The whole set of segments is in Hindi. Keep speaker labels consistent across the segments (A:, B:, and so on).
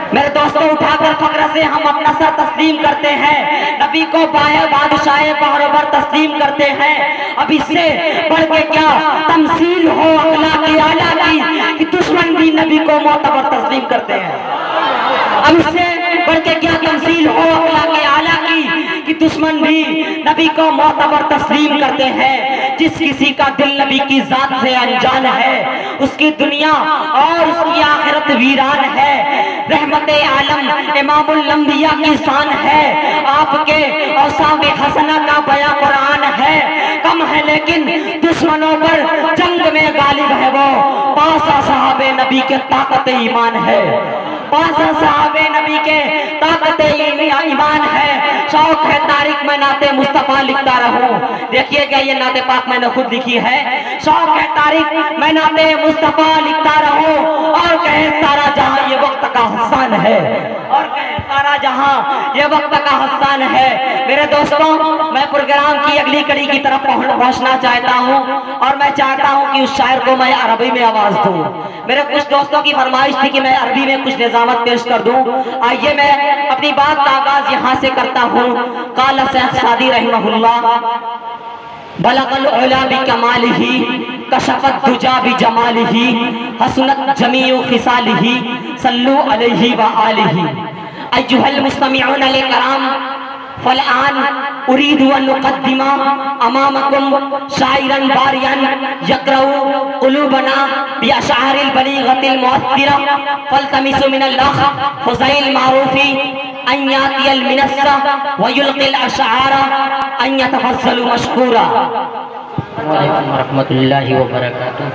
A: मेरे दोस्तों, उठाकर फक्र से हम अपना सर तस्लीम करते हैं, नबी को बाए बादशाह बहरोबर तस्लीम करते हैं। अब इससे बढ़ के क्या तमसील हो अखलाक आला की कि दुश्मन भी नबी को मोतबर तस्लीम करते हैं। अब इससे बढ़ के क्या तमसील हो अखलाक आला की कि दुश्मन भी नबी को मोतबर तस्लीम करते हैं। जिस किसी का दिल नबी की जात से अनजान है, उसकी दुनिया और उसकी आखिरत वीरान है। रहमते आलम इमामुल अंबिया की शान है, आपके औसाफ हसना का बयां कुरान है। कम है लेकिन दुश्मनों पर जंग में गालिब है वो, पासा साहबे नबी के ताकत ईमान है। पासा साहबे नबी के ताकत ईमान है। शौक है तारीख में नाते मुस्तफा लिखता रहूं। देखिएगा ये नाते पाक मैंने खुद लिखी है। शौक है तारीख में नाते मुस्तफा लिखता रहूं, और कहे सारा जहां ये वक्त का हसान है, और कहे सारा जहां ये वक्त का हसान है। मेरे दोस्तों, मैं प्रोग्राम की अगली कड़ी की तरफ पहुंचना चाहता हूं, और मैं चाहता हूं कि उस शायर को मैं अरबी में आवाज दूं। मेरे कुछ दोस्तों की फरमाइश थी कि मैं अरबी में कुछ निजामत पेश कर दूं। आइए मैं अपनी बात का आगाज यहां से करता हूं। काला शेख सादी रहमहुल्लाह, बलगल उला बिकमालिही, कशफत दुजा बिजमालिही, हसनत जमीउ खिसालिही, सल्लु अलैहि व आलिही। अय्युहल मुस्तमिऊन अलकराम, फलआन उरीदु अन नुक़द्दिमा अमामकुम शाइरन बारियन यक़रउ क़ुलूबना बिअशआरिल बलीग़तिल मुअत्तिरा, फल्तमिसु मिनल्लाह फ़ज़ाइल मारूफ़ी अन यातियल मिनस्सा व युल्क़िल अशआरा अन यतफ़ज़्ज़लु मशकूरा।
B: वालेकुम रहमतुल्लाहि व बरकातुहू।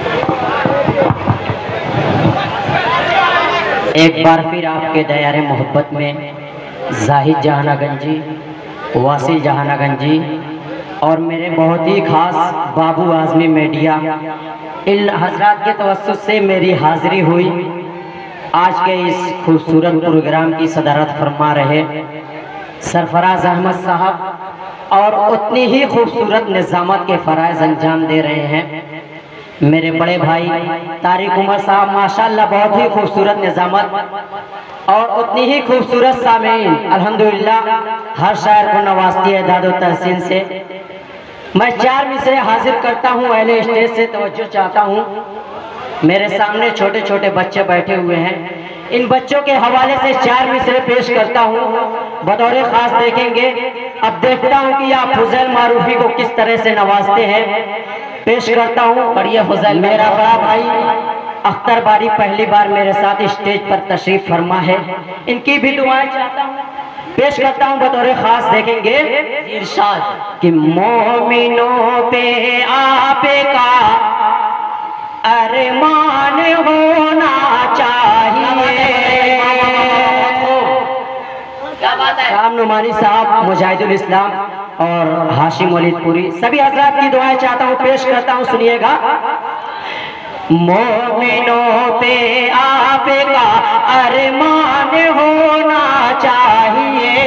B: एक बार फिर आपके दायरे मोहब्बत में जाहिद जहानागंजी, वासिल जहानागंजी और मेरे बहुत ही खास बाबू आज़मी मीडिया, इन हजरात के तवस्सुस से मेरी हाजिरी हुई। आज के इस खूबसूरत प्रोग्राम की सदारत फरमा रहे सरफराज अहमद साहब, और उतनी ही खूबसूरत निज़ामत के फ़राइज़ अंजाम दे रहे हैं मेरे बड़े भाई तारिक उमर साहब। माशाअल्लाह बहुत ही खूबसूरत निज़ामत और उतनी ही खूबसूरत सामीन। अल्हम्दुलिल्लाह हर शायर को नवाजती है दादो तहसीन से। मैं 4 मिसरे हाजिर करता हूँ, अहले स्टेज से तवज्जो चाहता हूँ। मेरे सामने छोटे छोटे बच्चे बैठे हुए हैं, इन बच्चों के हवाले से 4 मिसरे पेश करता हूँ। बतौर खास देखेंगे, अब देखता हूँ कि आप फुज़ैल मारूफी को किस तरह से नवाजते हैं। पेश करता हूँ। बढ़िया फुज़ैल, मेरा बड़ा भाई अख्तर बारी पहली बार मेरे साथ स्टेज पर तशरीफ फरमा है, इनकी भी दुआएं चाहता हूँ। पेश करता हूँ बतौर खास देखेंगे इरशाद कि मोमिनों पे आपका अरमान होना चाहिए। क्या बात है। राम नुमानी साहब, मुजाहिदुल इस्लाम और हाशिम वलीदपुरी, सभी हजरात की दुआएं चाहता हूँ। पेश करता हूँ, सुनिएगा। मोमिनों पे आपका अरमान होना चाहिए,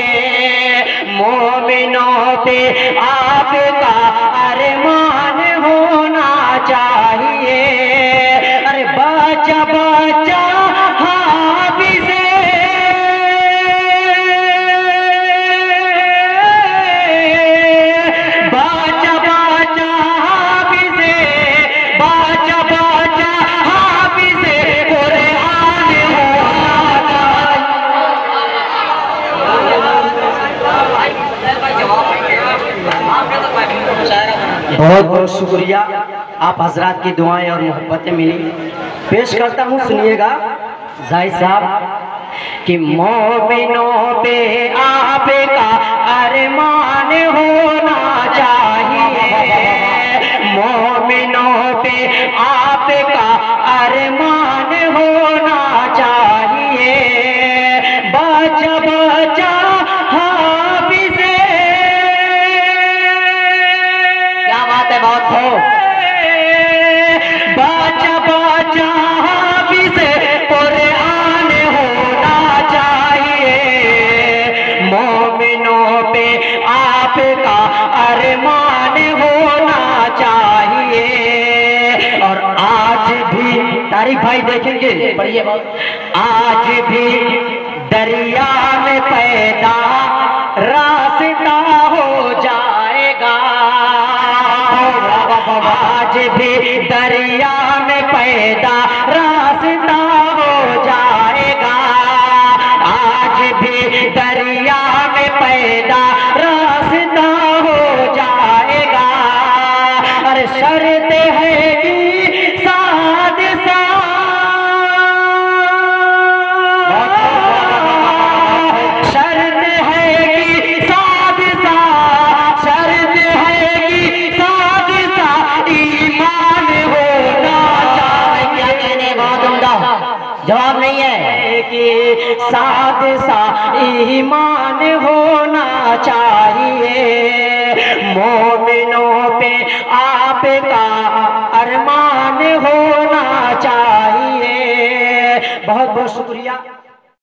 B: मोमिनों पे आपका अरमान होना चाहिए। अरे बच्चा बच्चा हाफिज़े बहुत बहुत शुक्रिया, आप हजरात की दुआएं और मोहब्बतें मिली। पेश करता हूँ, सुनिएगा जाहिद साहब कि मोमिनों पे आपका अरमान होना चाहिए, मोमिनों पे आपका अरमान होना चाहिए। बच्चा बच्चा बहुत हो, बच्चा बच्चा हाफिज़े कुरान होना चाहिए, मोमिनों पे आपका अरमान होना चाहिए। और आज भी तारीख भाई देखेंगे, पढ़िए, आज भी कि साथ सा ईमान होना चाहिए, मोमिनों पे आपका अरमान होना चाहिए। बहुत बहुत शुक्रिया।